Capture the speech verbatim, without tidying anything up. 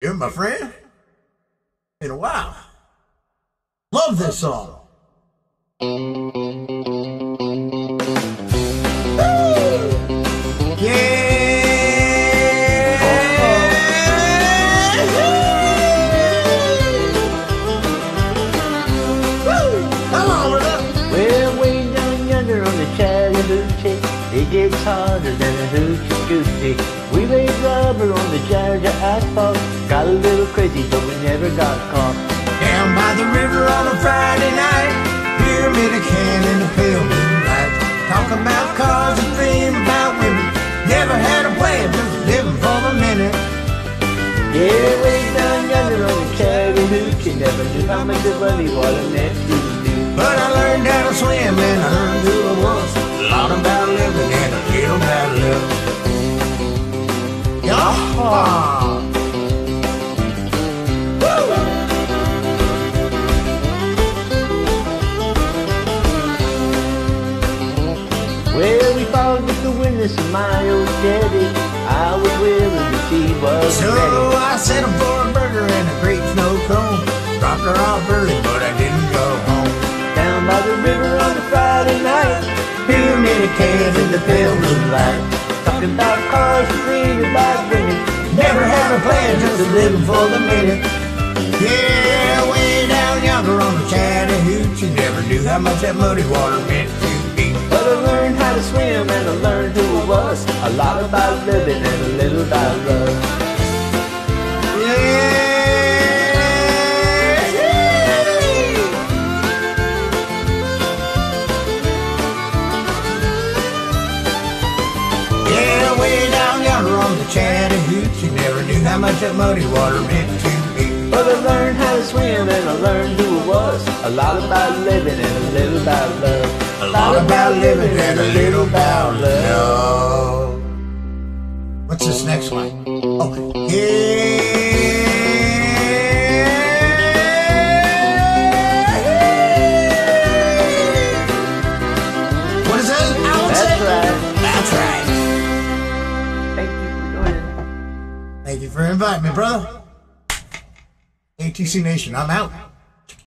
You're my friend. In a while. Love this song. Woo! Yeah. Woo! Come on with it. Well, way down yonder on the Chattahoochee, it gets harder than a hoochie coochie. We laid rubber on the Georgia asphalt, got a little crazy but we never got caught. Down by the river on a Friday night, pyramid a can in the pale moonlight. Talk about cars and dream about women. Never had a plan, just living for the minute. Yeah, way down yonder on the Chattahoochee, never knew how much of money water meant to me. But I learned how to swim and I learned who I was. A lot about living and a little about love. Yaha! Well, we followed with the witness of my old daddy. I was willing, but she was So ready. I set him for a burger and a great snow cone. Dropped her off early, but I didn't go home. Down by the river on a Friday night, Pyramid of cans in the pale moonlight. talking about cars and dreaming about women. Never had a plan, just living for the minute. Yeah, way down yonder on the Chattahoochee, never knew how much that muddy water meant to me. But I learned how to swim and I learned who I was. A lot about living and a little about love. Yeah. Yeah, way down yonder on the Chattahoochee, never knew how much that muddy water meant to me. But I learned how to swim and I learned who I was. A lot about living and a little about love. A lot about living and a little about love. What's this next one? Oh, yeah. What is that? That's right. That's right. Thank you for joining. Thank you for inviting me, brother. A T C Nation, I'm out.